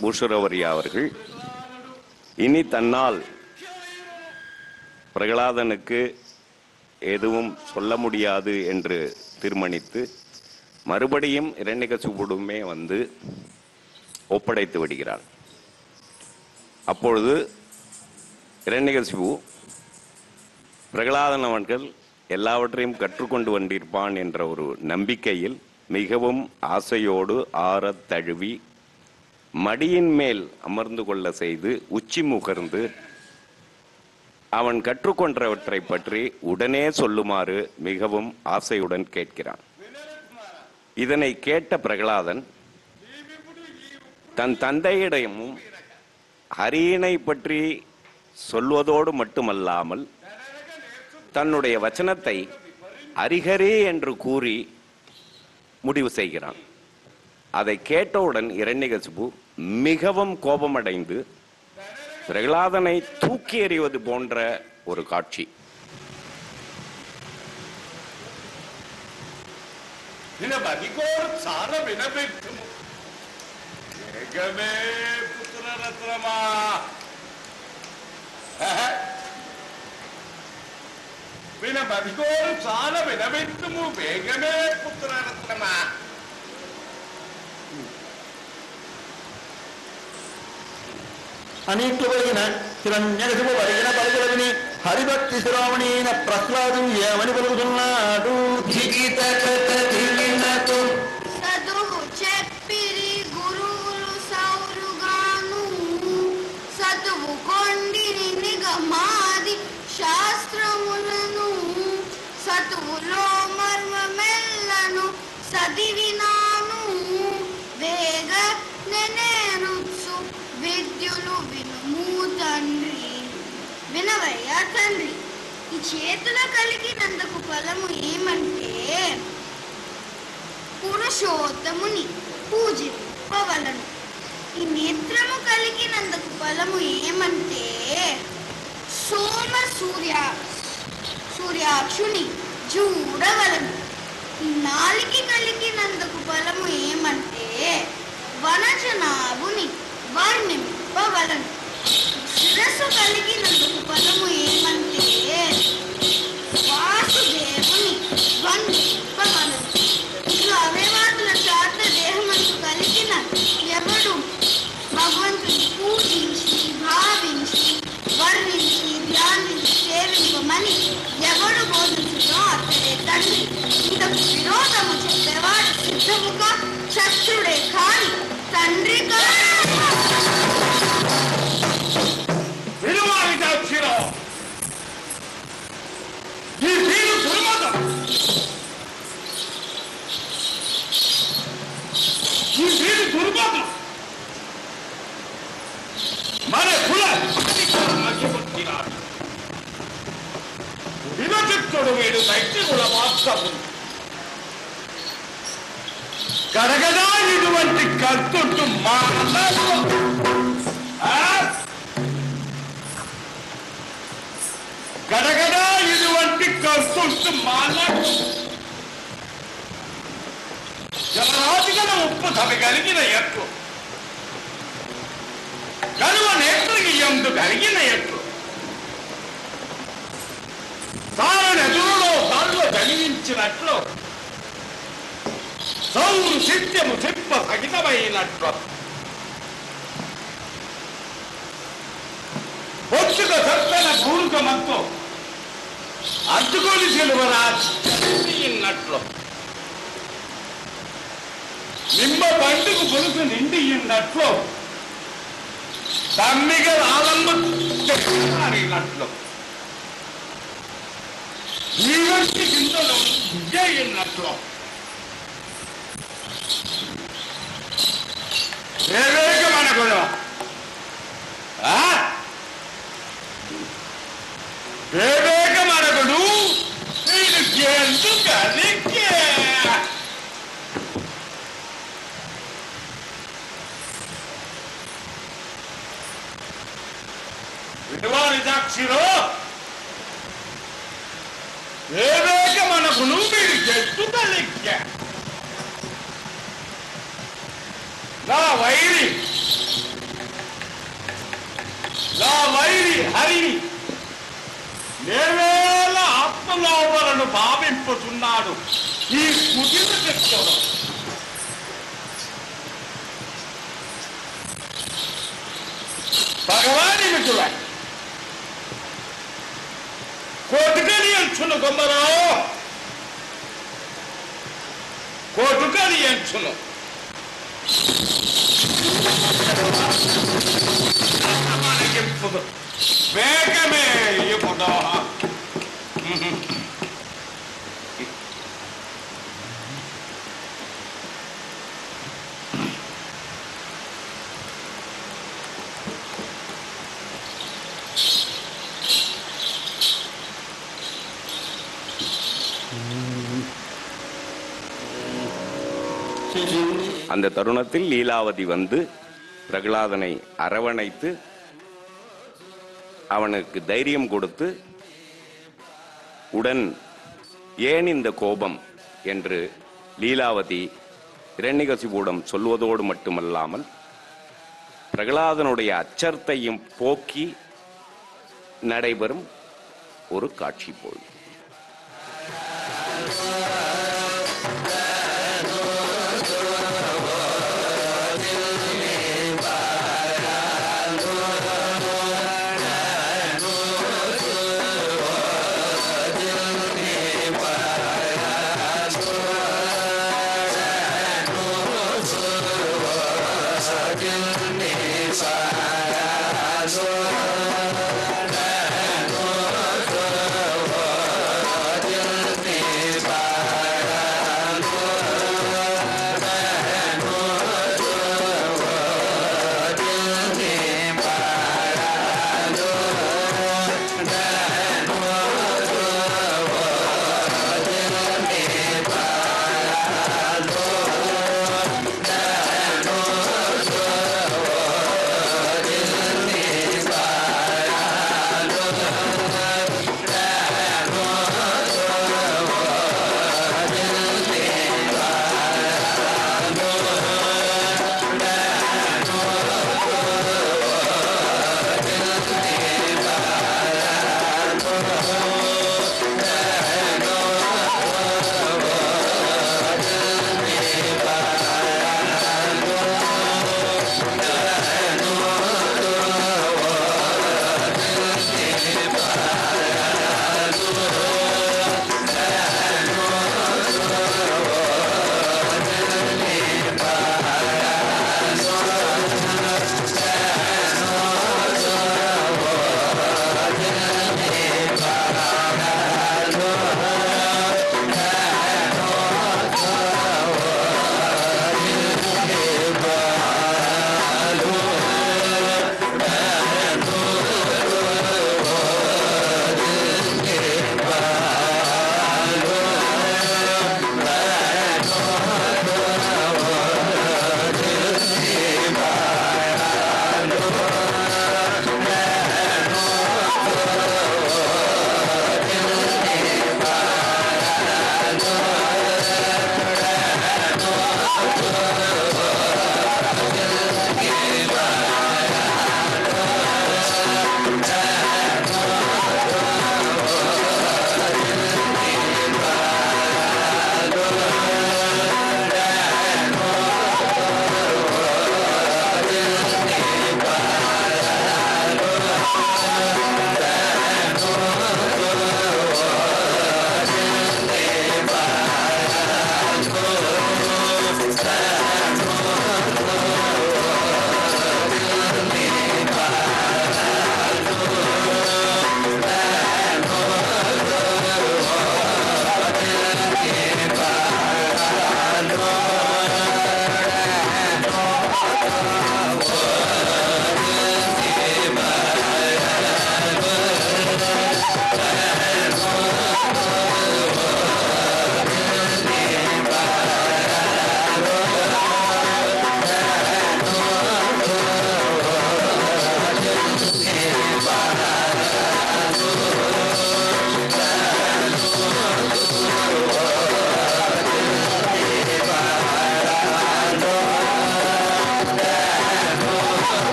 பூஷரவரியா அவர்கள் இனி தன்னால் பிரகலாதனுக்கு எதுவும் சொல்ல முடியாது என்று தீர்மானித்து மறுபடியும் இரண்யகசிபுவுடமே வந்து ஒப்படைத்து விடுகிறார். அப்பொழுது இரண்யகசிபு பிரகலாதன் அவர்கள் எல்லாவற்றையும் கற்றுக்கொண்டு வந்திருப்பான் என்ற ஒரு நம்பிக்கையில் மிகவும் ஆசையோடு ஆறத் தழுவி மடியின் மேல் அமர்ந்து கொள்ள செய்து உச்சி முகர்ந்து அவன் கற்றுக்கொண்டவற்றை பற்றி உடனே சொல்லுமாறு மிகவும் ஆசையுடன் கேட்கிறான். இதனை கேட்ட பிரகலாதன் தன் தந்தையிடமும் ஹரியினை பற்றி சொல்வதோடு மட்டுமல்லாமல் தன்னுடைய வச்சனத்தை ஹரிஹரே என்று கூறி முடிவு செய்கிறான். அதை கேட்டவுடன் இரண்யகசிபு மிகவும் கோபமடைந்து பிரகலாதனை தூக்கி எறிவது போன்ற ஒரு காட்சி. అనీట్లువైన హిరణ్యకశిపు వరిగిన పలుకులని హరిభక్తి శిరోమణిన ప్రహ్లాదు ఏమని పలుకుతున్నాడు? చదువు చెప్పిరి గురువులు సౌరుగాను చదువు కొండిని నిగమాది శాస్త్రములను చదువులో మర్మమెల్లను చదివినాను వేగ నెనేరుచు విద్యులు వినుము తండ్రి. వినవయ్యా తండ్రి, ఈ చేతులు కలిగినందుకు ఫలము ఏమంటే పురుషోత్తముని పూజింపవలను. ఈ నేత్రము కలిగినందుకు ఫలము ఏమంటే సోమ సూర్యాక్షుని చూడవలను. ఈ నాలికి కలిగినందుకు ఫలము ఏమంటే వనజనాభుని వర్ణింపవలను. శిరస్సు కలిగినందుకు ఫలము ఏమంటే వాసుదేవుని వర్ణింపవలను. ఇట్లు అవయవాదుల చాట దేహమందు కలిగిన ఎవడు భగవంతుని పూజించి భావించి వర్ణించి ధ్యానించి సేవింపమని ఎవడు బోధించుతో అతడే తండ్రి. ఇంతకు విరోధము చెప్పేవాడు సిద్ధముగా శస్త్రుడే కాని తండ్రి మన కుల వినచిత్తుడు వీడు దైత్యుల వాస్తవం కడగదా ఇటువంటి కర్తుడు గడగడా ఇటువంటి కర్తుడు మానడు జలరాజిగల ఉప్పు తమి కలిగిన ఎట్లు కలువ నేత్రికి ఎందు కలిగిన ఎట్లు తారనెదురులో తాళ్ళు జనించినట్లు సౌరు సిత్యము సిప్ప సహితమైనట్లు పొచ్చుక సత్తన పూర్వమంతో అడ్డుకొని సిలువరాన్నట్లు నిమ్మ పండుగ పులుసు నిండినట్లు తమ్మిగ రాళ్ళన్నట్లు జీవంతి కిందలు విజయినట్లు మనకుడు మనకుడు వీడు గెంతు కలిగే విడువారిదాక్షిరో ఏవేక మనకును వీడు గెంతు కలిగే నా వైరి ఆ వైరి హరిని నేవేళ ఆత్మలోపలను భావింపుతున్నాడు ఈ కుటిల శక్తుడు. భగవాని మిత్రుల కోటుకని అంచును కొమ్మరో, కోటుకని అంచును వేగమే ఇప్పుడు அந்த தருணத்தில் லீலாவதி வந்து பிரகலாதனை அரவணைத்து அவனுக்கு தைரியம் கொடுத்து, உடன் ஏன் இந்த கோபம் என்று லீலாவதி இரண்யகசிபுவிடம் சொல்வதோடு மட்டுமல்லாமல் பிரகலாதனுடைய அச்சத்தையும் போக்கி நடைபெறும் ஒரு காட்சி போல்.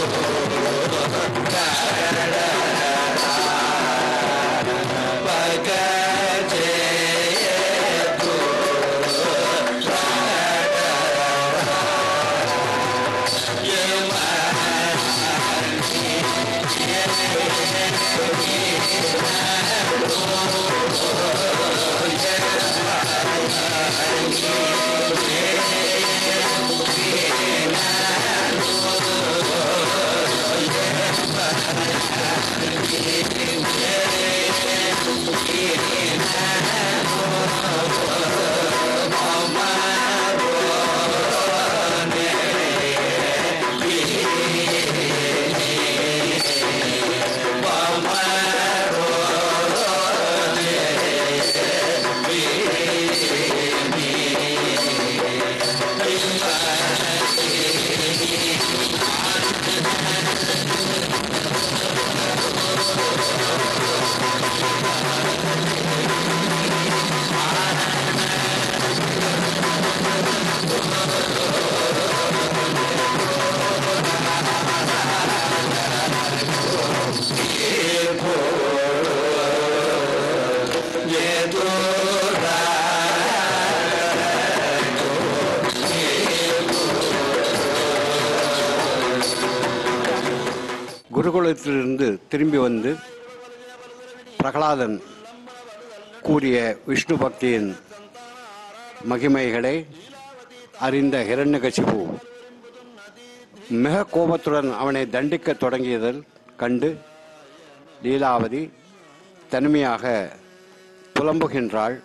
குருகுலத்திலிருந்து திரும்பி வந்து பிரகலாதன் கூறிய விஷ்ணு பக்தியின் மகிமைகளை அறிந்த ஹிரண்யகசிபு மிக கோபத்துடன் அவனை தண்டிக்க தொடங்கியதில் கண்டு லீலாவதி தனிமையாக புலம்புகின்றாள்.